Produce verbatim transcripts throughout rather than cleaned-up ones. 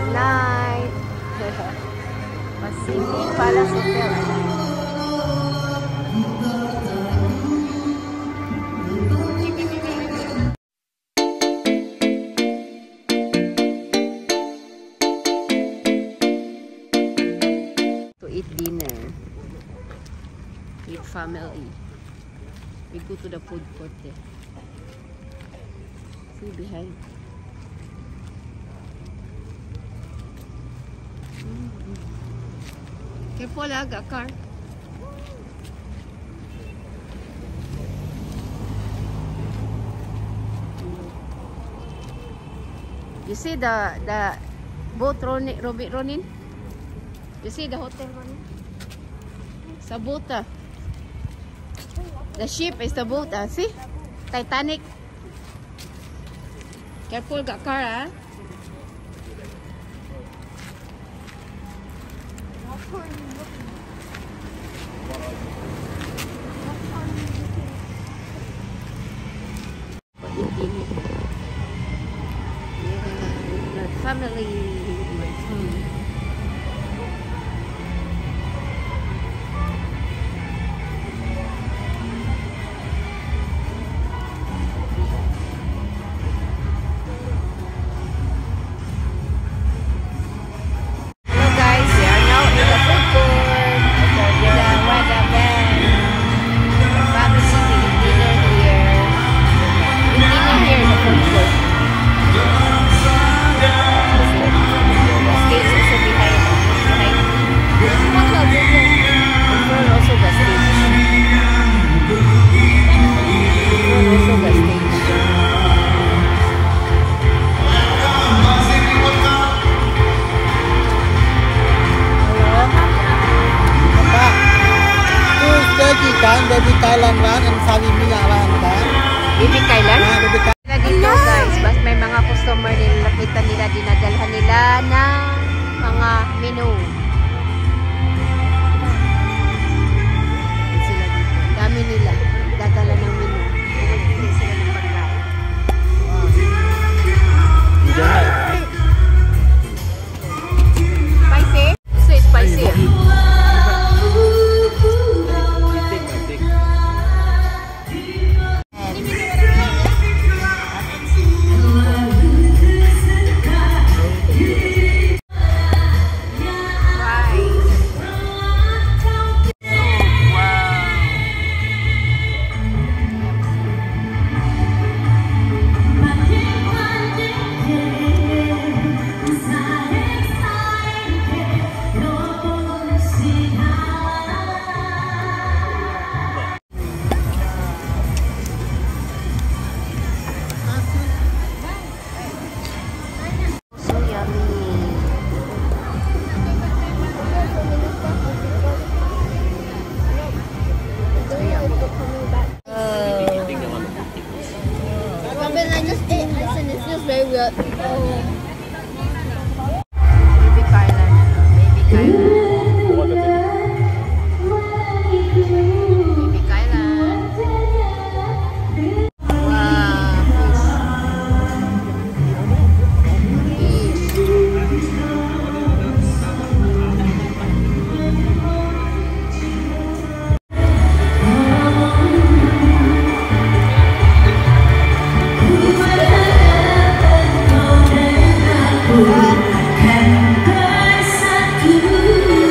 one night. Pacific Palace Hotel. To eat dinner with family. We go to the food court there. See behind. Mm-hmm. Careful, ah, got car. You see the the boat Ronin, Robert Ronin? You see the hotel Ronin? Sa boat, ah. The ship is the boat, ah. See? Titanic. Careful, got car, ah. Family. Kan dari Thailand kan, ang sabi niya kan. Baby Thailand? Ah, baby Thailand. Dito guys, bas may mga customer din, nakita nila, dinadalhan nila ng mga menu. Sila dito. Dami nila. Dadala ng menu. Pumagpili sila ng pagkain. Spicy? So spicy. Very weird. Oh. Baby Thailand. Baby Thailand. Baby Thailand. Wow. Can I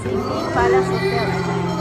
Singing Palace Hotel.